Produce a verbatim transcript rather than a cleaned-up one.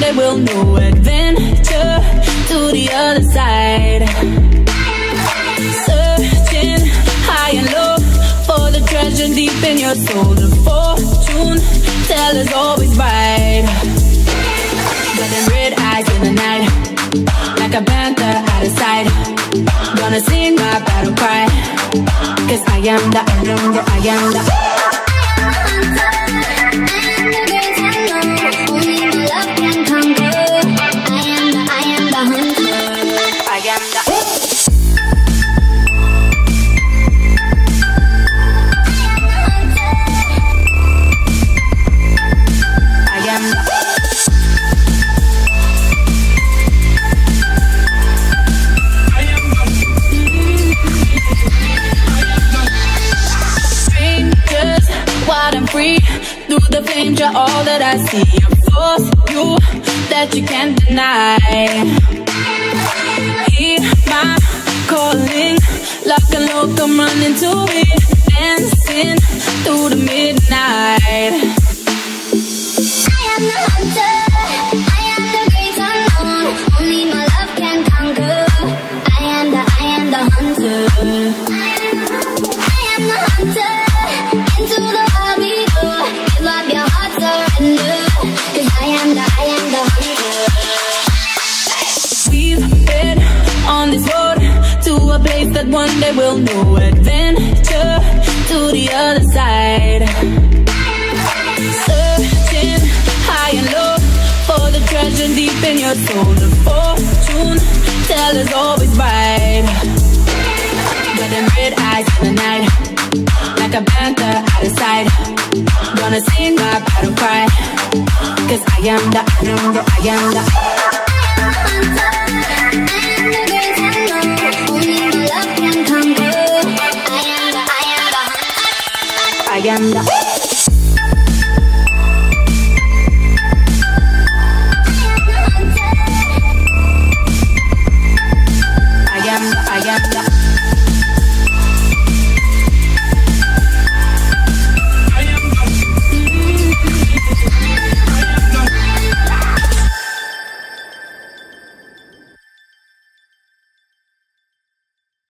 day we'll know adventure to the other side. Searching high and low for the treasure deep in your soul. The fortune teller's always right. Got them red eyes in the night, like a panther out of sight. Gonna sing my battle cry, 'cause I am the, I am the, I am the through the flames, you're all that I see. A force you that you can't deny. Hear my calling, lock and low, come running to it, dancing through the midnight. I am the hunter, I am the great unknown. Only my love can conquer. I am the, I am the hunter. I am the hunter. Into the world we go. Give up your heart, surrender. 'Cause I am the, I am the hunter. We've been on this road to a place that one day we'll know adventure to the other side. Searching high and low for the treasure deep in your soul. The fortune teller's always right. Got them red eyes in the night, like a panther out of sight. Gonna sing my battle cry, 'cause I am the, I am the, I am the I am the